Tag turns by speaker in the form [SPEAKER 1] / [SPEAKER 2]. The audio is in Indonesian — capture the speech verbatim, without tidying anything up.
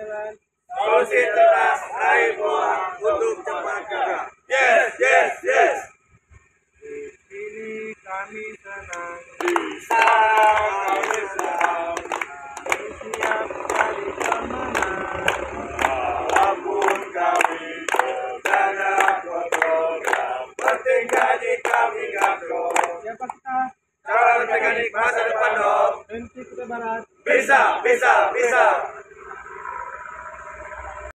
[SPEAKER 1] jalan.
[SPEAKER 2] Solusi cerdas raih buah untuk cepat kerja. Yes, yes, yes.
[SPEAKER 1] Di sini kami senang,
[SPEAKER 2] Bisa kami senang,
[SPEAKER 1] kami siap cari kemenangan.
[SPEAKER 2] walaupun kami kerjanya kotor, yang penting gaji kami ngatur.
[SPEAKER 1] Siapa kita?
[SPEAKER 2] Calon mekanik masa depan dong.
[SPEAKER 1] M C Kutai Barat.
[SPEAKER 2] Bisa, bisa, bisa.